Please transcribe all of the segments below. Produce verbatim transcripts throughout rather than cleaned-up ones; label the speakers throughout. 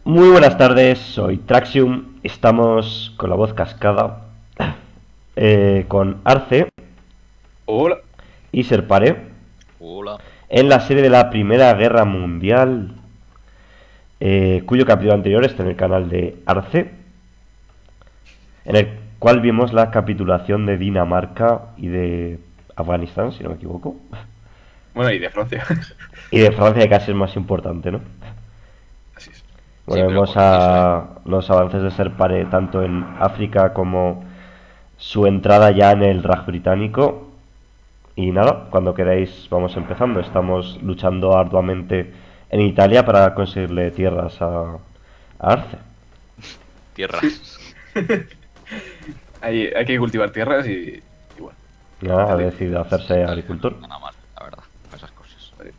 Speaker 1: Muy buenas tardes, soy Traxium. Estamos con la voz cascada, eh, con Arce
Speaker 2: Hola.
Speaker 1: y Serpare
Speaker 3: Hola.
Speaker 1: en la serie de la Primera Guerra Mundial, eh, cuyo capítulo anterior está en el canal de Arce, en el cual vimos la capitulación de Dinamarca y de Afganistán, si no me equivoco,
Speaker 2: Bueno, y de Francia.
Speaker 1: y de Francia, que casi es más importante, ¿no?
Speaker 2: Así es.
Speaker 1: Bueno,
Speaker 3: Sí, pero
Speaker 1: vemos
Speaker 3: por
Speaker 1: a los avances de Serpare tanto en África como su entrada ya en el Raj británico. Y nada, cuando queráis vamos empezando. Estamos luchando arduamente en Italia para conseguirle tierras a, a Arce.
Speaker 3: Tierras.
Speaker 2: hay, hay que cultivar tierras y, y bueno.
Speaker 1: Nada, ha
Speaker 2: Vale.
Speaker 1: decidido hacerse agricultor.
Speaker 3: Nada mal, la verdad, esas cosas.
Speaker 2: Vale.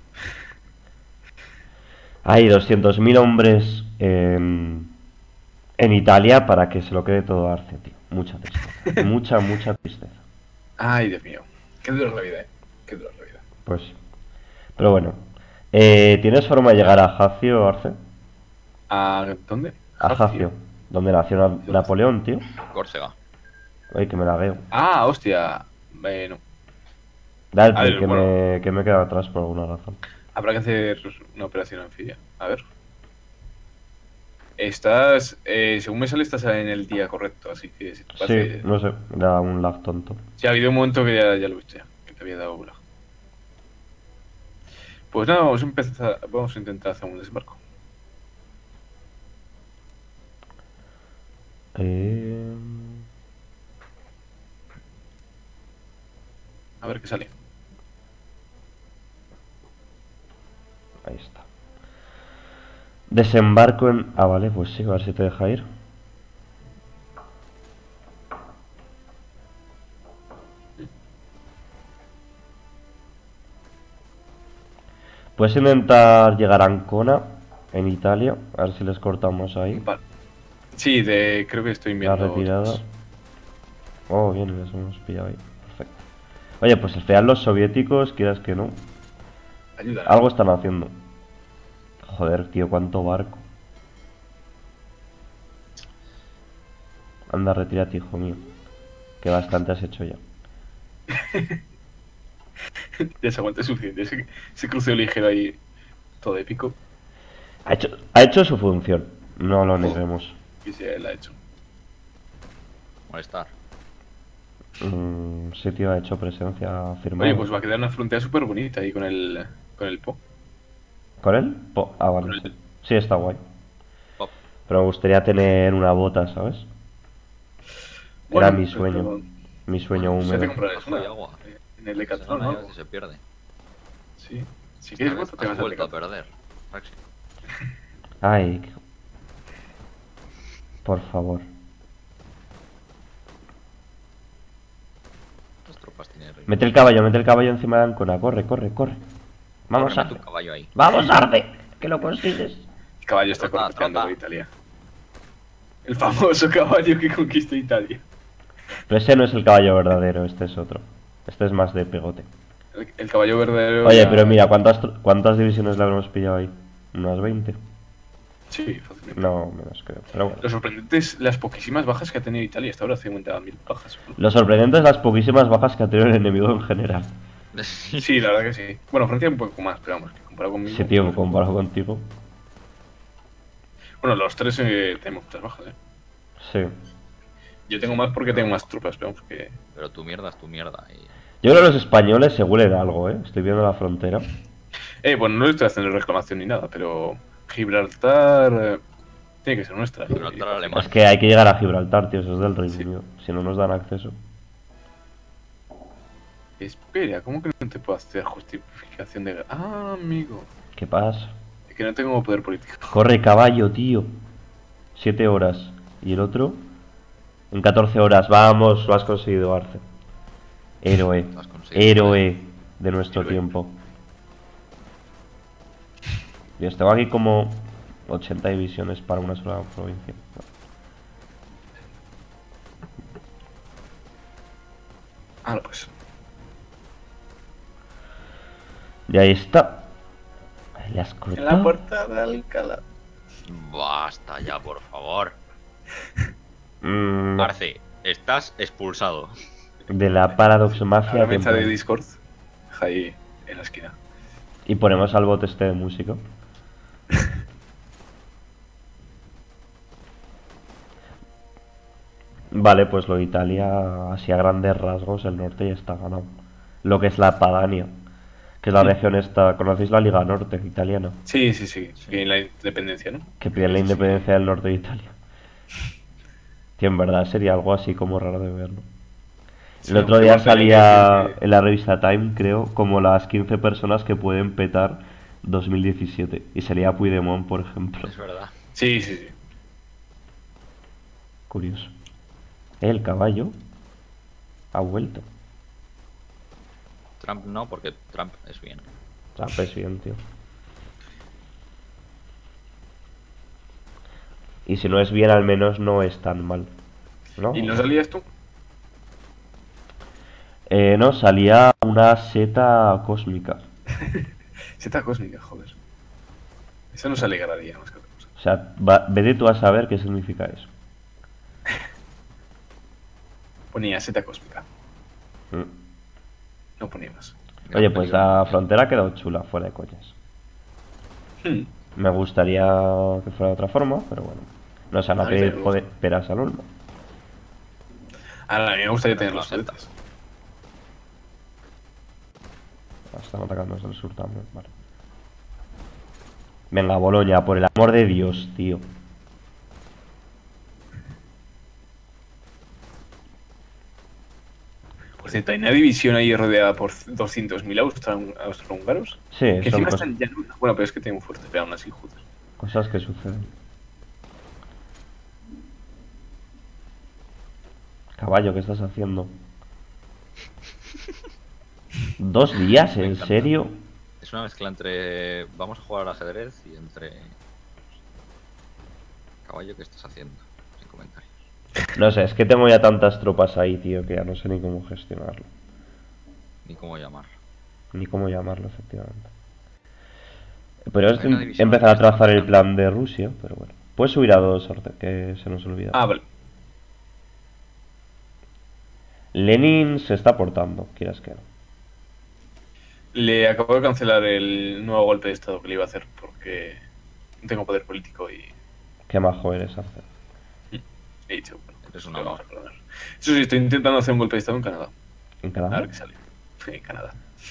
Speaker 1: Hay doscientos mil hombres en, en Italia para que se lo quede todo a Arce, tío. Mucha tristeza. mucha, mucha tristeza.
Speaker 2: Ay, Dios mío. Qué dura es la vida, eh. Qué dura es la vida.
Speaker 1: Pues, pero bueno. Eh, ¿Tienes forma de llegar a Jacio, Arce?
Speaker 2: ¿A dónde?
Speaker 1: A Jacio, donde nació Na-
Speaker 2: ¿Dónde?
Speaker 1: Napoleón, tío.
Speaker 3: Córcega.
Speaker 1: Ay, que me lagueo.
Speaker 2: Ah, hostia. Bueno,
Speaker 1: Dale,
Speaker 2: A ver,
Speaker 1: que,
Speaker 2: bueno.
Speaker 1: me, que me he quedado atrás por alguna razón.
Speaker 2: habrá que hacer una operación anfibia. A ver. Estás, eh, según me sale, estás en el día correcto, así que si te
Speaker 1: Sí,
Speaker 2: parece...
Speaker 1: no sé, da un lag tonto.
Speaker 2: Sí, ha habido un momento que ya, ya lo he visto ya, que te había dado lag. Pues nada, vamos a empezar, vamos a intentar hacer un desembarco.
Speaker 1: Eh...
Speaker 2: A ver qué sale.
Speaker 1: Ahí está. Desembarco en... Ah, vale, pues sí, a ver si te deja ir. Puedes intentar llegar a Ancona, en Italia, a ver si les cortamos ahí.
Speaker 2: Vale. Sí, de, creo que estoy
Speaker 1: La
Speaker 2: viendo
Speaker 1: retirada.
Speaker 2: otros.
Speaker 1: Oh, bien, les hemos pillado ahí. Perfecto. Oye, pues al final los soviéticos, quieras que no,
Speaker 2: Ayuda.
Speaker 1: algo están haciendo. Joder, tío, cuánto barco. Anda, retírate, hijo mío. Que bastante has hecho ya.
Speaker 2: Ya se aguanta suficiente. Ese, ese crucero ligero ahí, todo épico,
Speaker 1: Ha hecho, ha hecho su función, no lo neguemos.
Speaker 2: que se la ha hecho.
Speaker 3: Molestar.
Speaker 1: Mm, sí, tío, ha hecho presencia firmada.
Speaker 2: Oye, pues va a quedar una frontera súper bonita ahí con el, con el Po.
Speaker 1: ¿Con él? Po- ah, vale,
Speaker 2: Con
Speaker 1: sí.
Speaker 2: el-
Speaker 1: Sí, está guay.
Speaker 3: Pop.
Speaker 1: Pero me gustaría tener una bota, ¿sabes?
Speaker 2: Bueno,
Speaker 1: Era mi
Speaker 2: pero-
Speaker 1: sueño. Mi sueño
Speaker 3: Bueno,
Speaker 2: Ya te
Speaker 1: húmedo.
Speaker 2: comprarás
Speaker 3: Bajo y
Speaker 2: una
Speaker 3: agua.
Speaker 2: eh, en el
Speaker 3: Esa
Speaker 2: Decathlon,
Speaker 3: zona
Speaker 2: ¿no?
Speaker 3: ya a veces se pierde.
Speaker 2: Sí. Si
Speaker 3: Esta
Speaker 2: quieres
Speaker 3: vez
Speaker 2: voto, te
Speaker 3: has
Speaker 2: vas al
Speaker 3: vuelto a
Speaker 2: Decathlon.
Speaker 3: perder. Taxi.
Speaker 1: Ay, qué- por favor.
Speaker 3: Estas tropas tienen rey.
Speaker 1: Mete el caballo, mete el caballo encima de Ancona. Corre, corre, corre. Vamos,
Speaker 3: Corre, mete
Speaker 1: Arce.
Speaker 3: un caballo ahí.
Speaker 1: Vamos, Arce. Que lo consigues.
Speaker 2: El caballo está
Speaker 3: Trota,
Speaker 2: correteando
Speaker 3: trota.
Speaker 2: por Italia. El famoso caballo que conquistó Italia.
Speaker 1: Pero ese no es el caballo verdadero, este es otro. Este es más de pegote.
Speaker 2: El, el caballo verdadero.
Speaker 1: Oye,
Speaker 2: ya-
Speaker 1: pero mira, ¿cuántas, tr- cuántas divisiones le habremos pillado ahí? ¿Unas veinte?
Speaker 2: Sí, fácilmente.
Speaker 1: No, menos creo. Pero bueno.
Speaker 2: Lo sorprendente es las poquísimas bajas que ha tenido Italia. Hasta ahora cincuenta mil bajas.
Speaker 1: Lo sorprendente es las poquísimas bajas que ha tenido el enemigo en general.
Speaker 2: Sí, la verdad que sí. Bueno, Francia un poco más, pero vamos, que comparado conmigo.
Speaker 1: Sí, tío, comparado contigo.
Speaker 2: Bueno, los tres eh, tenemos muchas bajas, eh.
Speaker 1: Sí.
Speaker 2: Yo tengo más porque tengo más tropas, pero vamos que.
Speaker 3: Pero tu mierda es tu mierda. Y...
Speaker 1: Yo creo que los españoles se huelen algo, ¿eh? Estoy viendo la frontera.
Speaker 2: Eh, bueno, no le estoy haciendo reclamación ni nada, pero. Gibraltar. eh, tiene que ser nuestra.
Speaker 3: Gibraltar
Speaker 2: Y-
Speaker 3: alemán.
Speaker 1: Es que hay que llegar a Gibraltar, tío, eso es del Reino
Speaker 2: Sí.
Speaker 1: Unido. Si no nos dan acceso.
Speaker 2: Espera, ¿cómo que no te puedo hacer justificación de. Ah, amigo.
Speaker 1: ¿Qué pasa?
Speaker 2: Es que no tengo poder político.
Speaker 1: Corre, caballo, tío. Siete horas. ¿Y el otro? En catorce horas. Vamos, lo has conseguido, Arce. Héroe.
Speaker 3: Lo has conseguido.
Speaker 1: Héroe de nuestro
Speaker 2: Héroe.
Speaker 1: tiempo. Dios, tengo aquí como ochenta divisiones para una sola provincia.
Speaker 2: Ah, pues.
Speaker 1: Y ahí está. Le has
Speaker 2: En la
Speaker 1: cortado.
Speaker 2: puerta de Alcalá.
Speaker 3: Basta ya, por favor.
Speaker 1: Mm,
Speaker 3: Arce, estás expulsado.
Speaker 1: de la Paradox
Speaker 2: A
Speaker 1: Mafia.
Speaker 2: la mesa de
Speaker 1: temprano.
Speaker 2: Discord. Ahí en la esquina.
Speaker 1: Y ponemos al bot este de música. Vale, pues lo de Italia, así a grandes rasgos, el norte ya está ganado. Lo que es la Padania, que es la
Speaker 2: Sí.
Speaker 1: región esta. ¿Conocéis la Liga Norte italiana?
Speaker 2: Sí, sí, sí.
Speaker 3: Sí.
Speaker 2: Y la independencia, ¿no?
Speaker 1: Que pide la
Speaker 2: Eso sí.
Speaker 1: independencia del norte de Italia. Que en verdad sería algo así como raro de ver, ¿no?
Speaker 2: Sí,
Speaker 1: El otro
Speaker 2: aunque
Speaker 1: día
Speaker 2: más tenía
Speaker 1: salía
Speaker 2: que-
Speaker 1: en la revista Time, creo, como las quince personas que pueden petar dos mil diecisiete. Y salía Puigdemont, por ejemplo.
Speaker 3: Es verdad.
Speaker 2: Sí, sí, sí.
Speaker 1: Curioso. El caballo ha vuelto.
Speaker 3: Trump no, porque Trump es bien.
Speaker 1: Trump es bien, tío. Y si no es bien, al menos no es tan mal. ¿No?
Speaker 2: ¿Y no salías tú?
Speaker 1: Eh, no, salía una seta cósmica.
Speaker 2: Seta cósmica, joder. Eso nos alegraría más que otra cosa.
Speaker 1: O sea, va- vete tú a saber qué significa eso.
Speaker 2: Ponía seta cósmica.
Speaker 1: Mm.
Speaker 2: No ponía más.
Speaker 1: Oye, pues la frontera ha quedado chula, fuera de coñas.
Speaker 2: Hmm.
Speaker 1: Me gustaría que fuera de otra forma, pero bueno. No se van a
Speaker 2: A mí
Speaker 1: pedir
Speaker 2: también me
Speaker 1: joder,
Speaker 2: gusta.
Speaker 1: peras al olmo.
Speaker 2: Ahora, a mí me gustaría tener
Speaker 3: La
Speaker 2: los
Speaker 3: seta.
Speaker 2: sueltas.
Speaker 1: Están atacando desde el sur también, vale. Venga, Boloña, por el amor de Dios, tío.
Speaker 2: Por cierto, hay una división ahí rodeada por doscientos mil austro- austrohúngaros.
Speaker 1: Sí,
Speaker 2: Que
Speaker 1: son
Speaker 2: encima
Speaker 1: cos-
Speaker 2: están ya en una. Bueno, pero es que tienen un fuerte, pero aún así, joder.
Speaker 1: cosas que suceden. Caballo, ¿qué estás haciendo? ¿Dos días?
Speaker 3: Me
Speaker 1: ¿En
Speaker 3: encanta.
Speaker 1: serio?
Speaker 3: Es una mezcla entre vamos a jugar al ajedrez y entre caballo, ¿qué estás haciendo? Sin comentarios.
Speaker 1: No sé, es que tengo ya tantas tropas ahí, tío, que ya no sé ni cómo gestionarlo.
Speaker 3: Ni cómo llamar.
Speaker 1: Ni cómo llamarlo, efectivamente. Pero es
Speaker 3: Hay una división
Speaker 1: empezar a
Speaker 3: que está
Speaker 1: trazar el
Speaker 3: empezando.
Speaker 1: plan de Rusia, pero bueno. Puedes subir a dos, Orte, que se nos olvida.
Speaker 2: Ah, vale.
Speaker 1: Lenin se está portando, quieras que no.
Speaker 2: Le acabo de cancelar el nuevo golpe de estado que le iba a hacer porque no tengo poder político y
Speaker 1: Qué majo eres, Arce.
Speaker 2: he dicho, bueno,
Speaker 3: Eres un
Speaker 2: le vamos
Speaker 3: amor.
Speaker 2: a perdonar. Eso sí, estoy intentando hacer un golpe de estado en Canadá.
Speaker 1: ¿En
Speaker 2: A
Speaker 1: Canadá?
Speaker 2: ver qué sale. En Canadá.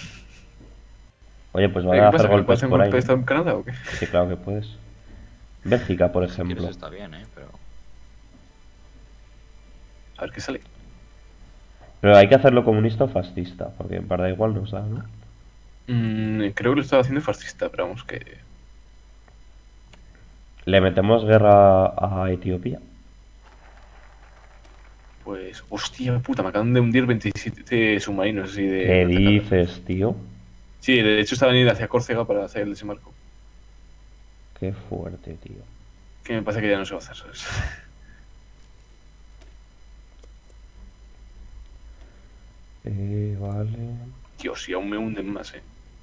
Speaker 1: Oye, pues
Speaker 2: ¿Qué
Speaker 1: van a
Speaker 2: pasa?
Speaker 1: hacer
Speaker 2: ¿Que no puedo
Speaker 1: golpes
Speaker 2: hacer un
Speaker 1: por
Speaker 2: golpe
Speaker 1: ahí.
Speaker 2: de
Speaker 1: ¿no?
Speaker 2: estado en Canadá o qué?
Speaker 1: Sí, claro que puedes. Bélgica, por
Speaker 3: Si
Speaker 1: ejemplo.
Speaker 3: quieres está bien, ¿eh? Pero
Speaker 2: A ver qué sale.
Speaker 1: Pero hay que hacerlo comunista o fascista, porque en verdad igual nos da, ¿no?
Speaker 2: Mm, creo que lo estaba haciendo fascista, pero vamos que...
Speaker 1: Le metemos guerra a Etiopía.
Speaker 2: Pues, hostia puta, me acaban de hundir veintisiete submarinos así de...
Speaker 1: ¿Qué
Speaker 2: atacar.
Speaker 1: dices, tío?
Speaker 2: Sí, de hecho estaban yendo hacia Córcega para hacer el desembarco.
Speaker 1: Qué fuerte, tío.
Speaker 2: Que me parece que ya no se va a hacer, ¿sabes?
Speaker 1: Eh, vale.
Speaker 2: Dios, y aún me hunden más, eh.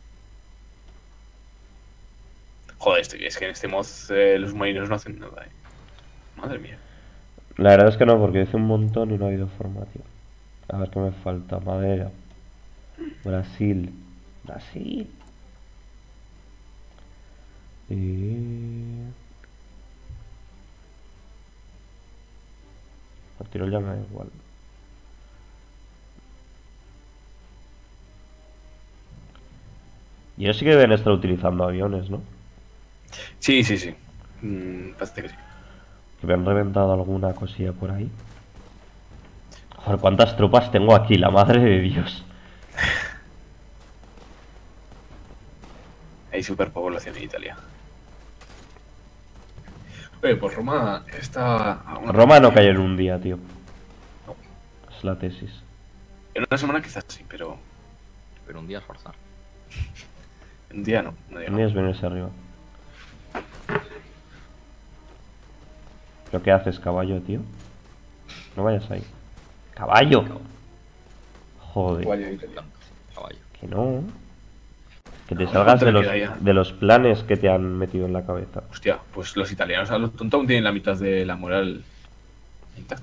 Speaker 2: Joder, este- es que en este mod eh, los submarinos no hacen nada, eh. Madre mía.
Speaker 1: La verdad es que no, porque hice un montón y no ha habido forma, tío. A ver qué me falta. Madera. Brasil. Brasil. Y... El tiro ya me da igual. Y ellos sí que deben estar utilizando aviones, ¿no?
Speaker 2: Sí, sí, sí. Mm, parece que sí.
Speaker 1: Que me han reventado alguna cosilla por ahí. Joder, cuántas tropas tengo aquí, la madre de Dios.
Speaker 2: Hay superpoblación en Italia. Oye, pues Roma está... a una-
Speaker 1: Roma no cayó en un día, tío.
Speaker 2: No.
Speaker 1: Es la tesis.
Speaker 2: En una semana quizás sí, pero
Speaker 3: pero un día esforzar.
Speaker 2: en un día no. no digo.
Speaker 1: Ni es venirse arriba. ¿Pero qué haces, caballo, tío? No vayas ahí. ¡Caballo! Joder,
Speaker 2: Caballo de Italia.
Speaker 3: Tanto, caballo.
Speaker 1: que no. Que te salgas de los,
Speaker 2: Tranquila, ya.
Speaker 1: de los planes que te han metido en la cabeza.
Speaker 2: Hostia, pues los italianos a los tontos aún tienen la mitad de la moral intacta.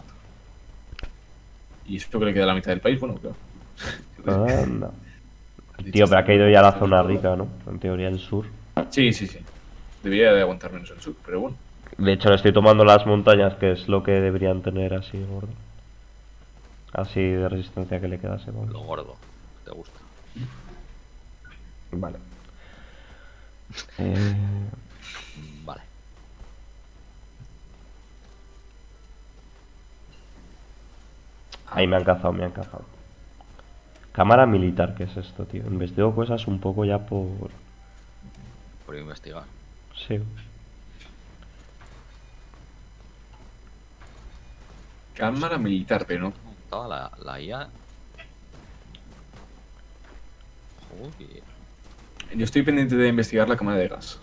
Speaker 2: Y esto que le queda a la mitad del país, bueno, claro.
Speaker 1: Anda. Tío, pero ha caído ya la zona rica, ¿no? En teoría el sur.
Speaker 2: Sí, sí, sí. Debería de aguantar menos el sur, pero bueno.
Speaker 1: De hecho, le estoy tomando las montañas, que es lo que deberían tener así, gordo. Así de resistencia que le quedase,
Speaker 3: Lo
Speaker 1: gordo.
Speaker 3: gordo. ¿Te gusta?
Speaker 1: Vale. Eh...
Speaker 3: Vale.
Speaker 1: Ahí me han cazado, me han cazado. Cámara militar, ¿qué es esto, tío? Investigo cosas un poco ya por...
Speaker 3: Por investigar.
Speaker 1: Sí.
Speaker 2: Cámara militar, pero no.
Speaker 3: Estaba la, la I A. Joder.
Speaker 2: Yo estoy pendiente de investigar la cámara de gas.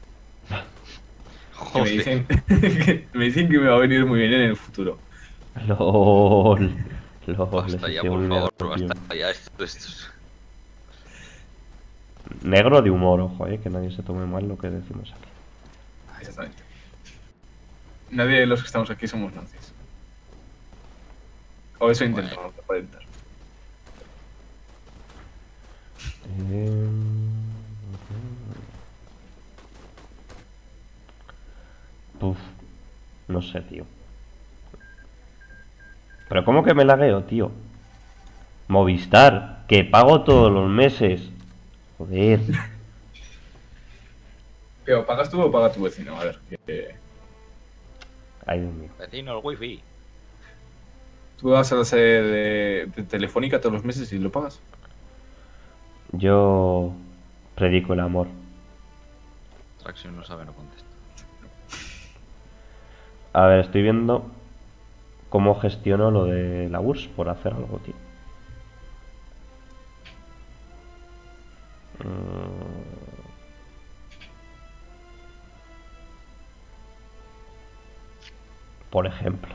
Speaker 2: Que me
Speaker 3: Joder.
Speaker 2: dicen, que me dicen que me va a venir muy bien en el futuro.
Speaker 1: LOL. LOL.
Speaker 3: Basta
Speaker 1: ese
Speaker 3: ya,
Speaker 1: sí,
Speaker 3: por
Speaker 1: un
Speaker 3: favor,
Speaker 1: negro, tío.
Speaker 3: basta ya. Esto, esto es-
Speaker 1: Negro de humor, ojo, eh, que nadie se tome mal lo que decimos aquí.
Speaker 2: Exactamente. Nadie de los que estamos aquí somos nazis. O eso intentamos aparentar.
Speaker 1: Eh, Puf, no sé, tío. Pero ¿cómo que me lagueo, tío? Movistar, que pago todos los meses. Joder.
Speaker 2: Pero, ¿pagas tú o paga tu vecino? A ver, que
Speaker 1: Ay, Dios mío.
Speaker 3: Vecino, el wifi.
Speaker 2: tú vas a la sede de, de Telefónica todos los meses y lo pagas.
Speaker 1: Yo predico el amor.
Speaker 3: Traction no sabe, no contesta.
Speaker 1: A ver, estoy viendo cómo gestiono lo de la U R S S por hacer algo, tío. Mm. Por ejemplo.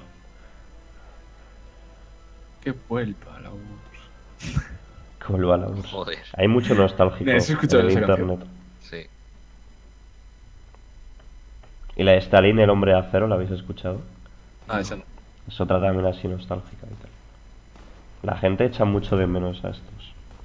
Speaker 2: Que vuelva la U R S S.
Speaker 1: Que vuelva a la U R S S.
Speaker 3: Joder.
Speaker 1: Hay mucho nostálgico
Speaker 2: Mira, ¿has escuchado
Speaker 1: en el
Speaker 2: esa canción?
Speaker 1: internet.
Speaker 3: Sí.
Speaker 1: Y la de Stalin, el hombre de acero, ¿la habéis escuchado?
Speaker 2: Ah, esa no.
Speaker 1: Es otra también así nostálgica y tal. La gente echa mucho de menos a estos.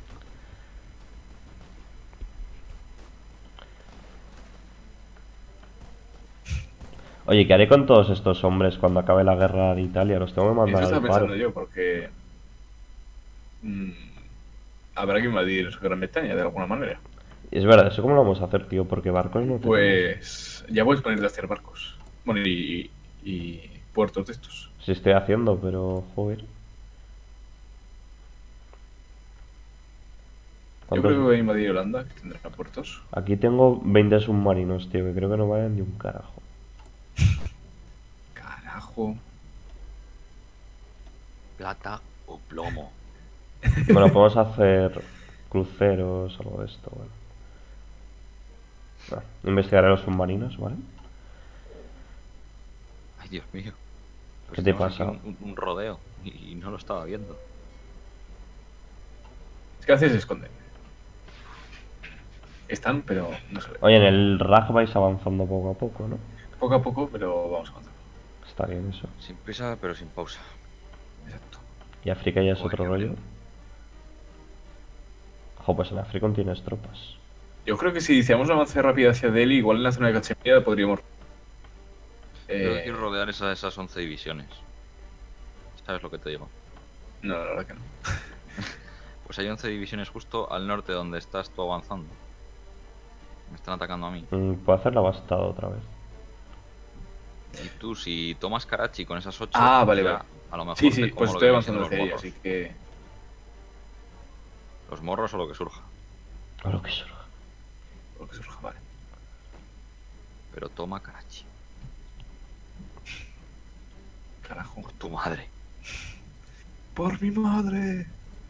Speaker 1: Oye, ¿qué haré con todos estos hombres cuando acabe la guerra de Italia? Los tengo que
Speaker 2: Eso
Speaker 1: mandar
Speaker 2: estaba
Speaker 1: al paro.
Speaker 2: pensando yo, porque. mm, habrá que invadir Gran Bretaña de alguna manera.
Speaker 1: Es verdad, ¿eso cómo lo vamos a hacer, tío? Porque barcos no tenemos.
Speaker 2: Pues. Ya puedes ponerte a hacer barcos. Bueno, y, y puertos de estos.
Speaker 1: Sí estoy haciendo, pero joder.
Speaker 2: Yo
Speaker 1: ¿Cuántos-
Speaker 2: creo que voy a invadir Holanda, que tendrá puertos.
Speaker 1: Aquí tengo veinte submarinos, tío, que creo que no valen ni un carajo.
Speaker 2: Carajo.
Speaker 3: Plata o plomo.
Speaker 1: Bueno, podemos hacer cruceros o algo de esto, bueno. Bueno, investigaré los submarinos, ¿vale?
Speaker 3: Ay, Dios mío. Pues
Speaker 1: ¿Qué te
Speaker 3: tenemos aquí
Speaker 1: pasa?
Speaker 3: Un, un- un rodeo y, y no lo estaba viendo.
Speaker 2: Es que a veces se esconden. Están, pero no se ven.
Speaker 1: Oye, en el R A G vais avanzando poco a poco, ¿no?
Speaker 2: Poco a poco, pero vamos avanzando.
Speaker 1: Está bien eso.
Speaker 3: Sin prisa, pero sin pausa.
Speaker 2: Exacto.
Speaker 1: Y África ya es
Speaker 3: Joder,
Speaker 1: otro
Speaker 3: qué
Speaker 1: rollo.
Speaker 3: bien.
Speaker 1: Ojo, pues en África tienes tropas.
Speaker 2: Yo creo que si iniciamos un avance rápido hacia Delhi, igual en la zona de Cachemira podríamos.
Speaker 3: Creo que
Speaker 2: Eh,
Speaker 3: quiero rodear esas, esas once divisiones. ¿Sabes lo que te digo?
Speaker 2: no, la verdad que no.
Speaker 3: Pues hay once divisiones justo al norte donde estás tú avanzando. Me están atacando a mí.
Speaker 1: Mm, puedo hacer la bastada otra vez.
Speaker 3: Y tú, si tomas Karachi con esas ocho,
Speaker 2: Ah, vale,
Speaker 3: ya
Speaker 2: vale.
Speaker 3: a lo mejor
Speaker 2: Sí,
Speaker 3: te
Speaker 2: sí,
Speaker 3: como
Speaker 2: pues
Speaker 3: lo
Speaker 2: estoy
Speaker 3: que
Speaker 2: avanzando
Speaker 3: vienen
Speaker 2: hacia
Speaker 3: siendo
Speaker 2: ella,
Speaker 3: los
Speaker 2: así que.
Speaker 3: morros. Los morros o lo que surja.
Speaker 1: A lo que surja.
Speaker 2: Lo que surja, vale.
Speaker 3: Pero toma Karachi.
Speaker 2: Carajo.
Speaker 3: Por tu madre.
Speaker 2: ¡Por mi madre!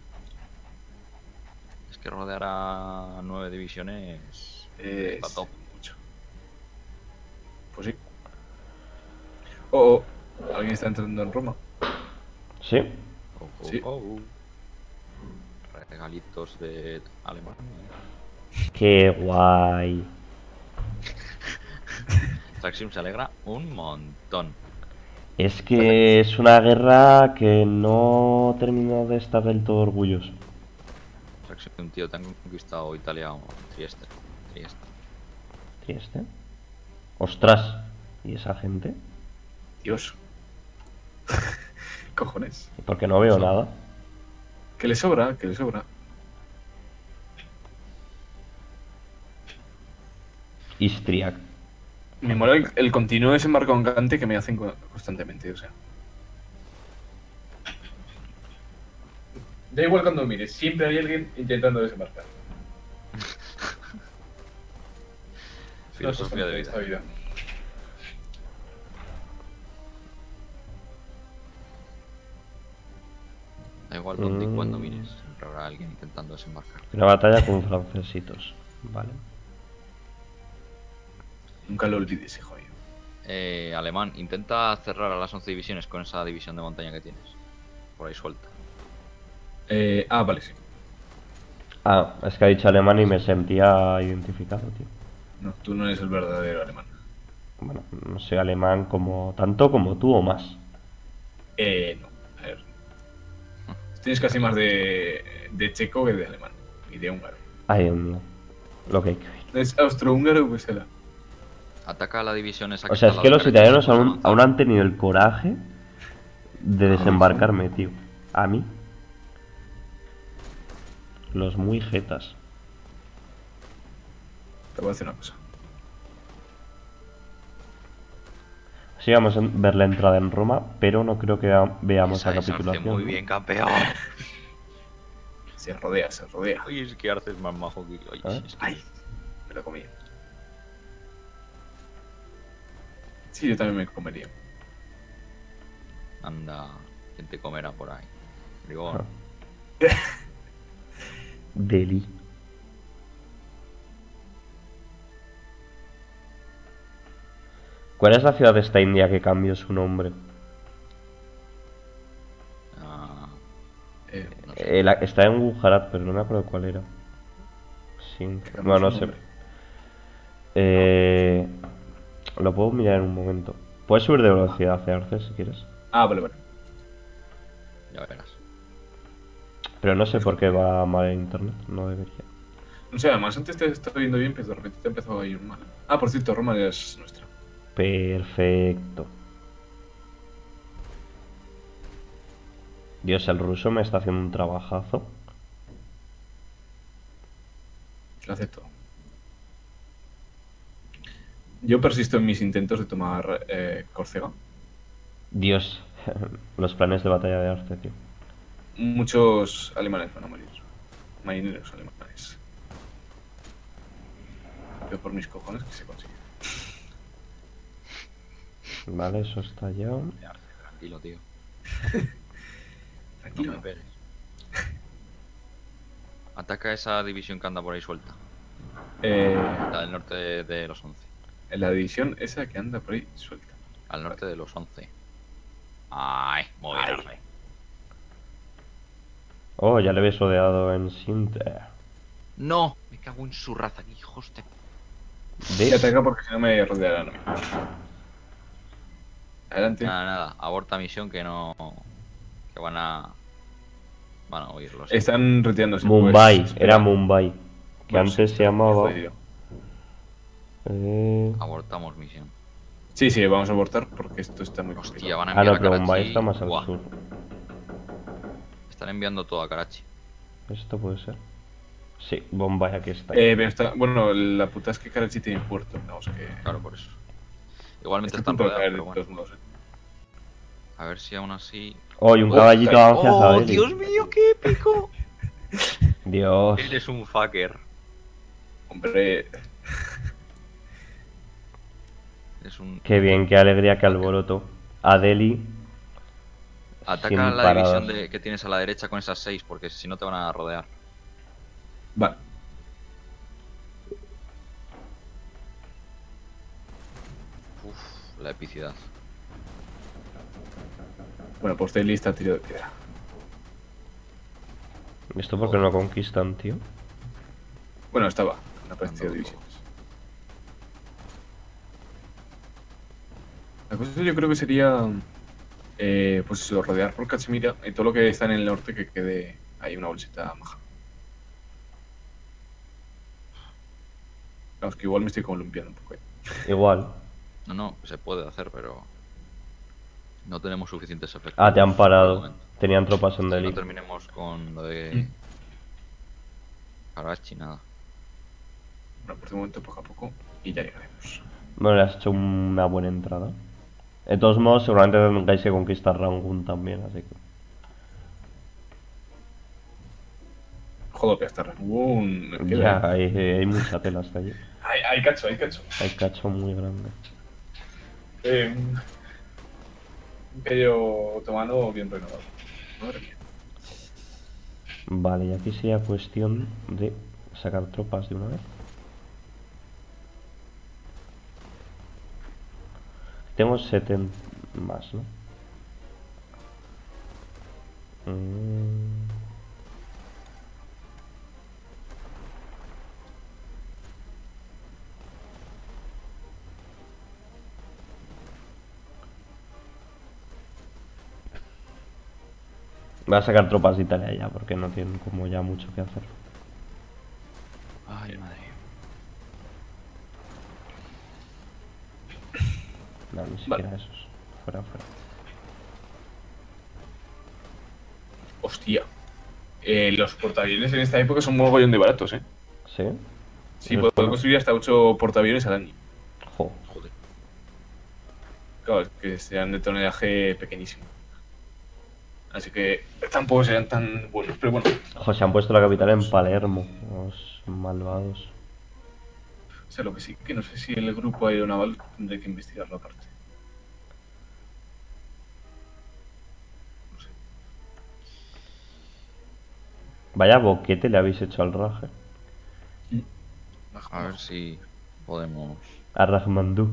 Speaker 3: Es que rodear a nueve divisiones
Speaker 2: Es
Speaker 3: está top.
Speaker 2: mucho. Pues sí. Oh, oh. ¿Alguien está entrando en Roma?
Speaker 1: ¿Sí?
Speaker 3: Oh, oh,
Speaker 2: Sí.
Speaker 3: oh. Regalitos de Alemania.
Speaker 1: Qué guay.
Speaker 3: Traxium se alegra un montón.
Speaker 1: Es que es una guerra que no termino de estar del todo orgulloso.
Speaker 3: Traxium, tío, te han conquistado Italia o Trieste. Trieste.
Speaker 1: Trieste. Ostras. ¿Y esa gente?
Speaker 2: Dios. Cojones.
Speaker 1: Porque no veo
Speaker 3: Eso.
Speaker 1: nada.
Speaker 2: Que le sobra, que le sobra.
Speaker 1: Istriac.
Speaker 2: Me mola el, el continuo desembarco en Gante que me hacen co- constantemente, o sea. Da igual cuando mires, siempre hay alguien intentando desembarcar.
Speaker 3: Filosofía de vida.
Speaker 2: Esta vida.
Speaker 3: Da igual dónde y cuándo
Speaker 1: Mm.
Speaker 3: mires. Siempre habrá alguien intentando desembarcar.
Speaker 1: Una batalla con francesitos. Vale.
Speaker 2: Nunca lo olvides, hijo mío.
Speaker 3: Eh, alemán, intenta cerrar a las once divisiones con esa división de montaña que tienes. Por ahí suelta.
Speaker 2: Eh, ah, vale, sí.
Speaker 1: Ah, es que ha dicho alemán y me sentía identificado, tío.
Speaker 2: No, tú no eres el verdadero alemán.
Speaker 1: Bueno, no soy alemán como tanto como tú o más.
Speaker 2: Eh, no. A ver. Tienes casi más de, de checo que de alemán. Y de húngaro.
Speaker 1: Ay, Dios mío. Lo que hay que oír.
Speaker 2: Es austrohúngaro, pues era.
Speaker 3: Ataca a la división esa
Speaker 1: O sea, es
Speaker 3: está a
Speaker 1: que
Speaker 3: la
Speaker 1: los
Speaker 3: derecha,
Speaker 1: italianos
Speaker 3: sin
Speaker 1: aún,
Speaker 3: avanzar.
Speaker 1: aún han tenido el coraje de desembarcarme, tío. A mí. Los muy jetas.
Speaker 2: Te voy a decir una cosa.
Speaker 1: Sí, vamos a ver la entrada en Roma, pero no creo que vea- veamos
Speaker 3: Esa
Speaker 1: la
Speaker 3: es Arce,
Speaker 1: capitulación.
Speaker 3: muy bien, campeón.
Speaker 2: Se rodea, se rodea.
Speaker 3: Uy, es que Arce es más majo que... Ay,
Speaker 1: ¿Eh?
Speaker 3: es que-
Speaker 2: Ay, me lo comí. Sí, yo también me comería.
Speaker 3: Anda, ¿quién te comerá por ahí? Bribón.
Speaker 1: Ah. Delhi. ¿Cuál es la ciudad de esta India que cambió su nombre?
Speaker 3: Ah,
Speaker 2: Eh,
Speaker 3: no sé.
Speaker 1: Eh, la- está en Gujarat, pero no me acuerdo cuál era. Sí.
Speaker 2: que cambió
Speaker 1: Bueno, no
Speaker 2: su
Speaker 1: sé.
Speaker 2: nombre.
Speaker 1: Eh, lo puedo mirar en un momento. Puedes subir de velocidad hacia Arce si quieres.
Speaker 2: Ah, vale, vale.
Speaker 3: Ya verás.
Speaker 1: Pero no sé por qué va mal en internet. No debería.
Speaker 2: No sé, además antes te estaba viendo bien, pero de repente te empezó a ir mal. Ah, por cierto, Roma es nuestra.
Speaker 1: Perfecto. Dios, el ruso me está haciendo un trabajazo.
Speaker 2: Lo acepto. Yo persisto en mis intentos de tomar eh, Córcega.
Speaker 1: Dios, los planes de batalla de Arce, tío.
Speaker 2: Muchos alemanes van a morir. Marineros alemanes. Pero por mis cojones que se consigue.
Speaker 1: Vale, eso está ya.
Speaker 3: De Arce, tranquilo, tío. No
Speaker 2: Tranquilo.
Speaker 3: me pegues. Ataca esa división que anda por ahí suelta.
Speaker 2: Eh,
Speaker 3: La del norte de, de los once.
Speaker 2: en la división esa que anda por ahí suelta.
Speaker 3: Al norte de los once. Ay, muy bien,
Speaker 2: Ay.
Speaker 3: Arce.
Speaker 1: Oh, ya le ves rodeado en Sinter.
Speaker 3: No, me cago en su raza, que hijos de...
Speaker 2: Y
Speaker 1: ¿Ves?
Speaker 2: ataca porque si no me rodearán a mí. Adelante.
Speaker 3: Nada, nada, aborta misión que no... Que van a... Van a oírlo. sí.
Speaker 2: Están retirándose.
Speaker 1: Mumbai,
Speaker 2: pues, espera.
Speaker 1: era Mumbai. Que
Speaker 2: Bueno,
Speaker 1: antes
Speaker 2: sí,
Speaker 1: se llamaba.
Speaker 2: jodido.
Speaker 1: Eh...
Speaker 3: Abortamos misión.
Speaker 2: Sí, sí, vamos a abortar porque esto está muy
Speaker 3: Hostia,
Speaker 2: complicado.
Speaker 3: van a
Speaker 1: Ah,
Speaker 3: enviar
Speaker 1: no, pero
Speaker 3: a
Speaker 1: Mumbai
Speaker 3: Karachi.
Speaker 1: está más al
Speaker 3: Buah,
Speaker 1: sur.
Speaker 3: están enviando todo a Karachi.
Speaker 1: Esto puede ser. Sí, Bombay aquí está.
Speaker 2: Eh, pero está- bueno, la puta es que Karachi tiene puerto. Vamos, que.
Speaker 3: Claro, por eso. Igualmente
Speaker 2: Está a
Speaker 3: están
Speaker 2: punto de
Speaker 3: rodeados,
Speaker 2: caer
Speaker 3: pero
Speaker 2: de
Speaker 3: bueno.
Speaker 2: todos modos. eh.
Speaker 3: A ver si aún así...
Speaker 1: Oh, y un
Speaker 2: Oh,
Speaker 1: caballito
Speaker 2: caray.
Speaker 1: avanza hacia
Speaker 3: ¡Oh,
Speaker 1: Delhi.
Speaker 3: Dios mío, qué épico!
Speaker 1: Dios.
Speaker 3: Eres un fucker.
Speaker 2: Hombre,
Speaker 3: Es un...
Speaker 1: Qué bien, qué alegría, qué alboroto. A Delhi.
Speaker 3: Ataca
Speaker 1: sin
Speaker 3: a la
Speaker 1: paradas.
Speaker 3: división de, que tienes a la derecha con esas seis, porque si no te van a rodear.
Speaker 2: vale.
Speaker 3: Uf, la epicidad.
Speaker 2: Bueno, pues estoy lista, tiro de piedra.
Speaker 1: ¿Esto por qué no lo conquistan, tío?
Speaker 2: Bueno, estaba. No apareció
Speaker 3: Ando.
Speaker 2: divisiones. La cosa yo creo que sería. Eh, pues eso, rodear por Cachemira y todo lo que está en el norte que quede ahí una bolsita maja. Vamos, que igual me estoy columpiando un poco. ¿eh?
Speaker 1: Igual.
Speaker 3: No, no, se puede hacer, pero no tenemos suficientes efectos.
Speaker 1: Ah, te han
Speaker 3: por el
Speaker 1: parado.
Speaker 3: momento.
Speaker 1: Tenían tropas en
Speaker 3: Hasta que no
Speaker 1: Delhi.
Speaker 3: terminemos con lo de
Speaker 2: Mm.
Speaker 3: Karachi, nada.
Speaker 2: Bueno, por de momento poco a poco y ya llegaremos.
Speaker 1: Bueno, le has hecho una buena entrada. De todos modos, seguramente tengáis que conquistar Rangoon también, así que...
Speaker 2: Joder, que hasta Rangoon. me queda,
Speaker 1: Ya,
Speaker 2: ¿eh?
Speaker 1: hay, hay mucha tela hasta allí.
Speaker 2: Hay, hay cacho, hay cacho.
Speaker 1: Hay cacho muy grande.
Speaker 2: Eh, un imperio otomano bien renovado. Madre mía.
Speaker 1: Vale, y aquí sería cuestión de sacar tropas de una vez. Tengo setenta más, ¿no? Mm. Voy a sacar tropas de Italia ya, porque no tienen como ya mucho que hacer.
Speaker 3: Ay, madre.
Speaker 1: No, ni
Speaker 2: Vale.
Speaker 1: siquiera esos. Fuera, fuera.
Speaker 2: Hostia. Eh, los portaaviones en esta época son mogollón de baratos, ¿eh?
Speaker 1: ¿Sí?
Speaker 2: Sí,
Speaker 1: Eso
Speaker 2: puedo
Speaker 1: es bueno.
Speaker 2: construir hasta ocho portaaviones al año.
Speaker 1: Jo.
Speaker 3: Joder.
Speaker 2: Claro, es que sean de tonelaje pequeñísimo. Así que tampoco serán tan buenos, pero bueno.
Speaker 1: Jo, se han puesto la capital en Palermo, los malvados.
Speaker 2: O sea, lo que sí que no sé si el grupo aeronaval tendré que investigarlo aparte. No sé.
Speaker 1: Vaya boquete le habéis hecho al Raje.
Speaker 3: A ver si podemos.
Speaker 1: A Rajmandú.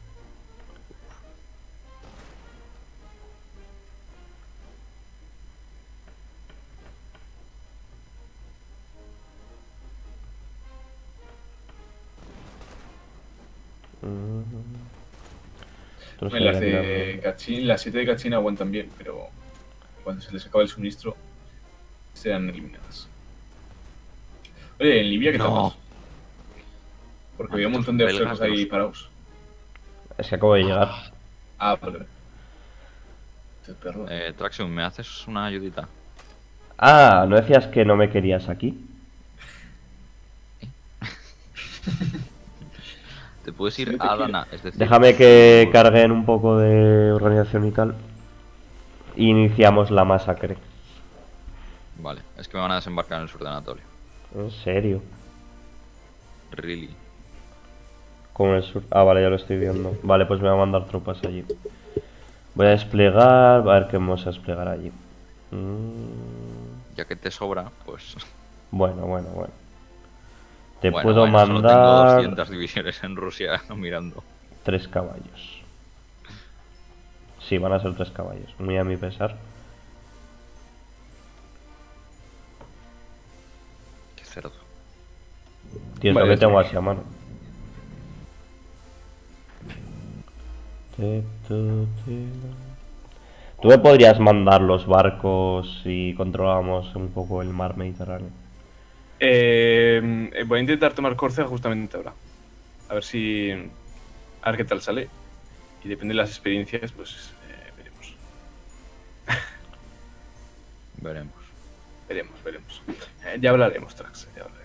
Speaker 1: Otros
Speaker 2: Bueno, las
Speaker 1: serían
Speaker 2: de
Speaker 1: grande.
Speaker 2: Kachin, las siete de Kachin aguantan bien, pero cuando se les acaba el suministro serán eliminadas. Oye, ¿en Libia qué
Speaker 3: No.
Speaker 2: estamos? Porque había un montón de
Speaker 3: Belgas
Speaker 2: objetos
Speaker 3: de
Speaker 2: ahí
Speaker 3: los-
Speaker 2: parados.
Speaker 1: Es que acabo de llegar.
Speaker 2: Ah, vale. Te perdón.
Speaker 3: Eh, Traxium, ¿me haces una ayudita?
Speaker 1: Ah, ¿no decías que no me querías aquí?
Speaker 3: Te puedes ir
Speaker 2: Sí, te
Speaker 3: a
Speaker 2: quiero.
Speaker 3: Adana, es decir.
Speaker 1: Déjame que carguen un poco de organización y tal. Y iniciamos la masacre.
Speaker 3: Vale, es que me van a desembarcar en el sur de Anatolia.
Speaker 1: ¿En serio?
Speaker 3: Really.
Speaker 1: Como en el sur. Ah, vale, ya lo estoy viendo. Vale, pues me va a mandar tropas allí. Voy a desplegar. A ver qué vamos a desplegar allí. Mm,
Speaker 3: Ya que te sobra, pues.
Speaker 1: Bueno, bueno, bueno. Te
Speaker 3: Bueno,
Speaker 1: puedo
Speaker 3: bueno, solo tengo
Speaker 1: mandar
Speaker 3: doscientas divisiones en Rusia mirando.
Speaker 1: tres caballos. Sí, van a ser tres caballos. Muy a mi pesar.
Speaker 3: Qué cerdo.
Speaker 1: Tío, es
Speaker 2: Vale,
Speaker 1: lo que
Speaker 2: está
Speaker 1: tengo
Speaker 2: bien.
Speaker 1: así a mano. Te, tu, te. Tú me podrías mandar los barcos y controlamos un poco el mar Mediterráneo.
Speaker 2: Eh, eh, voy a intentar tomar Córcega justamente ahora. A ver si. A ver qué tal sale. Y depende de las experiencias, pues eh, veremos.
Speaker 3: Veremos.
Speaker 2: Veremos, veremos. Eh, ya hablaremos, Trax, ya hablaremos.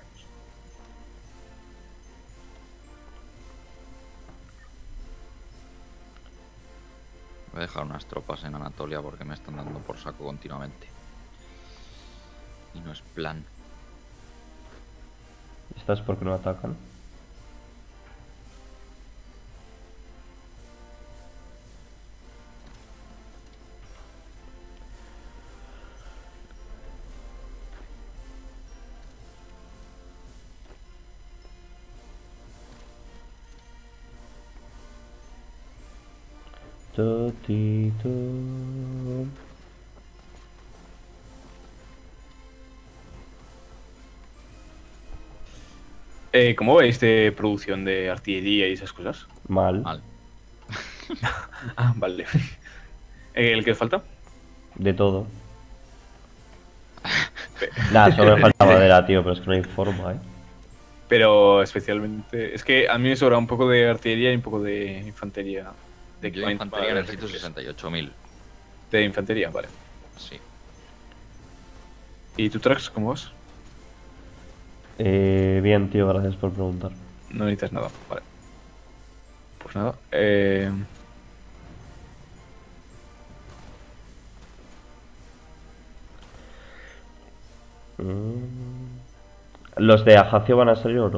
Speaker 3: Voy a dejar unas tropas en Anatolia porque me están dando por saco continuamente. Y no es plan.
Speaker 1: ¿Estás porque no atacan? Totito.
Speaker 2: Eh, ¿Cómo veis de producción de artillería y esas cosas?
Speaker 1: Mal.
Speaker 3: Mal.
Speaker 2: Ah, vale. ¿El que os falta?
Speaker 1: De todo. Nada, solo me falta madera, tío, pero es que no hay forma, eh.
Speaker 2: Pero especialmente... Es que a mí me sobra un poco de artillería y un poco de infantería. De
Speaker 3: Yo de
Speaker 2: equipamiento
Speaker 3: infantería
Speaker 2: para
Speaker 3: necesito
Speaker 2: rifles.
Speaker 3: sesenta y ocho mil.
Speaker 2: De infantería, vale.
Speaker 3: Sí.
Speaker 2: ¿Y tu Trax cómo vas?
Speaker 1: Eh, bien, tío, gracias por preguntar.
Speaker 2: No necesitas nada, vale. Pues nada, eh...
Speaker 1: Mm. ¿Los de Ajacio van a salir o no?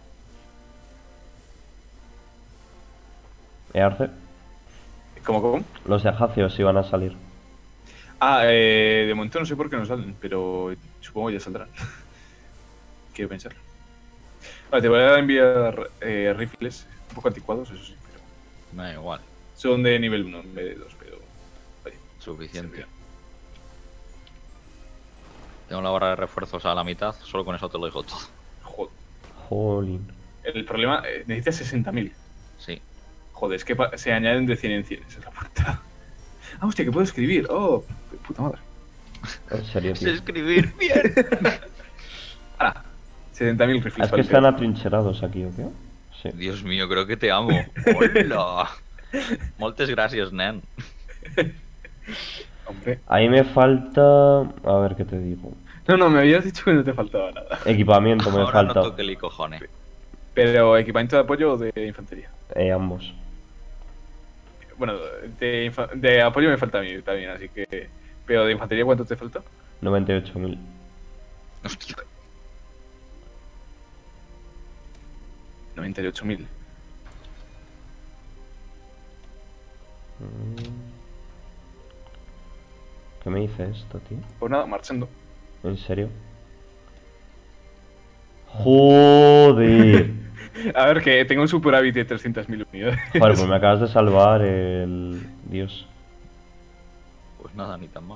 Speaker 1: ¿Eh, Arce?
Speaker 2: ¿Cómo, cómo?
Speaker 1: Los de Ajacio sí van a salir.
Speaker 2: Ah, eh, de momento no sé por qué no salen, pero supongo que ya saldrán. Quiero pensar. Vale, te voy a enviar eh, rifles, un poco anticuados, eso sí, pero
Speaker 3: Me da igual.
Speaker 2: son de nivel uno en vez de dos, pero... Oye,
Speaker 3: Suficiente.
Speaker 2: servirá.
Speaker 3: Tengo la barra de refuerzos a la mitad, solo con eso te lo digo todo.
Speaker 2: Joder.
Speaker 1: Jolín.
Speaker 2: El problema, eh, necesitas sesenta mil.
Speaker 3: Sí.
Speaker 2: Joder, es que pa- se añaden de cien en cien, esa es la puta. Ah, hostia, que puedo escribir. Oh, de puta madre.
Speaker 1: En serio,
Speaker 3: Sé
Speaker 1: tío.
Speaker 3: escribir bien.
Speaker 2: Ahora, setenta mil rifles.
Speaker 1: ¿Es que
Speaker 2: para
Speaker 1: están
Speaker 2: limpiar.
Speaker 1: atrincherados aquí o qué? Sí.
Speaker 3: Dios mío, creo que te amo. Hola. Moltes gràcies, nen.
Speaker 2: Hombre.
Speaker 1: Ahí me falta... A ver qué te digo.
Speaker 2: No, no, me habías dicho que no te faltaba nada.
Speaker 1: Equipamiento me
Speaker 3: Ahora
Speaker 1: falta.
Speaker 3: no toque el cojones.
Speaker 2: Pero equipamiento de apoyo o de infantería.
Speaker 1: Eh, ambos.
Speaker 2: Bueno, de, infa- de apoyo me falta a mí también, así que... Pero de infantería, ¿cuánto te falta?
Speaker 1: noventa y ocho mil.
Speaker 3: Hostia.
Speaker 2: noventa y ocho mil.
Speaker 1: ¿Qué me dice esto, tío?
Speaker 2: Pues nada, marchando.
Speaker 1: ¿En serio? Joder.
Speaker 2: A ver, que tengo un superávit de trescientas mil unidades.
Speaker 1: Joder, pues me acabas de salvar el... Dios.
Speaker 3: Pues nada, ni tan mal.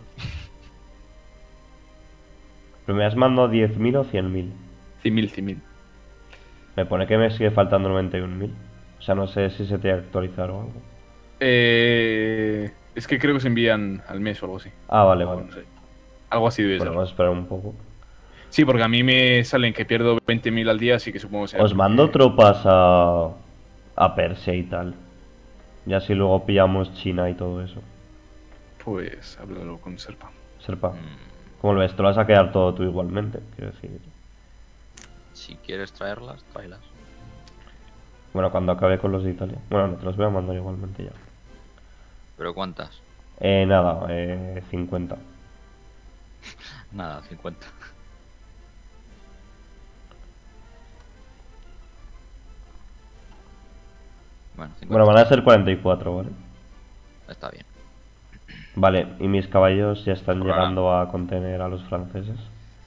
Speaker 1: ¿Pero me has mandado diez mil o cien mil?
Speaker 2: cien mil, cien mil.
Speaker 1: Me pone que me sigue faltando noventa y un mil. O sea, no sé si se te ha actualizado o algo.
Speaker 2: Eh, es que creo que se envían al mes o algo así.
Speaker 1: Ah, vale,
Speaker 2: O
Speaker 1: vale.
Speaker 2: no sé. Algo así debe
Speaker 1: Bueno,
Speaker 2: ser.
Speaker 1: vamos a esperar un poco.
Speaker 2: Sí, porque a mí me salen que pierdo veinte mil al día, así que supongo que será
Speaker 1: Os mando
Speaker 2: porque-
Speaker 1: tropas a... a Persia y tal. Y así luego pillamos China y todo eso.
Speaker 2: Pues háblalo con Serpa.
Speaker 1: Serpa,
Speaker 3: Mm,
Speaker 1: ¿cómo lo ves? Te lo vas a quedar todo tú igualmente, quiero decir.
Speaker 3: si quieres traerlas, tráelas.
Speaker 1: Bueno, cuando acabe con los de Italia. Bueno, no te los voy a mandar igualmente ya.
Speaker 3: ¿Pero cuántas?
Speaker 1: Eh, nada, eh, cincuenta.
Speaker 3: Nada, cincuenta. Bueno, cincuenta.
Speaker 1: Bueno, van a ser cuarenta y cuatro, ¿vale?
Speaker 3: Está bien.
Speaker 1: Vale, y mis caballos ya están
Speaker 3: Hola.
Speaker 1: llegando a contener a los franceses.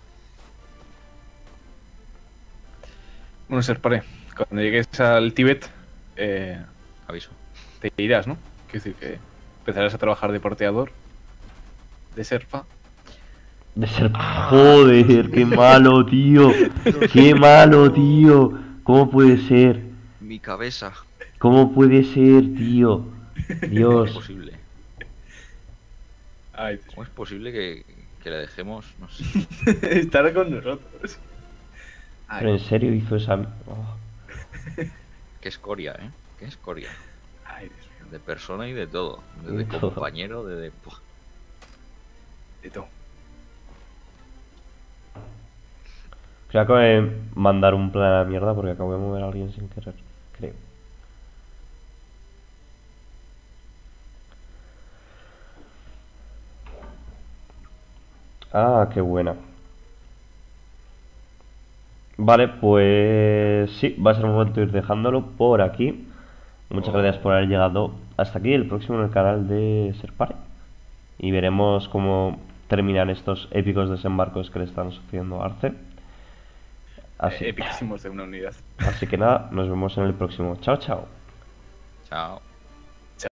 Speaker 2: Bueno, Serpare, cuando llegues al Tíbet, eh,
Speaker 3: Aviso.
Speaker 2: te irás, ¿no? Quiero decir que empezarás a trabajar de porteador, de Serpa.
Speaker 1: De ser... Joder, qué malo, tío. Qué malo, tío. ¿Cómo puede ser?
Speaker 3: Mi cabeza.
Speaker 1: ¿Cómo puede ser, tío?
Speaker 3: ¿Cómo es
Speaker 1: Dios.
Speaker 3: posible?
Speaker 2: Ay, Dios
Speaker 3: ¿Cómo es posible que, que le dejemos, no sé,
Speaker 2: mío. Estará con nosotros. Ay,
Speaker 1: Pero en serio hizo esa... Oh.
Speaker 3: qué escoria, ¿eh? Qué escoria.
Speaker 2: ay, Dios mío.
Speaker 3: De persona y de todo. De,
Speaker 1: De
Speaker 3: de
Speaker 1: todo.
Speaker 3: compañero, de... de... Buah.
Speaker 2: De todo.
Speaker 1: Creo que acabo de mandar un plan a la mierda porque acabo de mover a alguien sin querer. Creo. Ah, qué buena. Vale, pues sí, va a ser momento de ir dejándolo por aquí. Muchas gracias por haber llegado hasta aquí. El próximo en el canal de Serpare. Y veremos cómo terminan estos épicos desembarcos que le están sucediendo a Arce. Así,
Speaker 2: Eh, Epicísimos de una unidad.
Speaker 1: así que nada, nos vemos en el próximo. Chao, chao.
Speaker 3: Chao.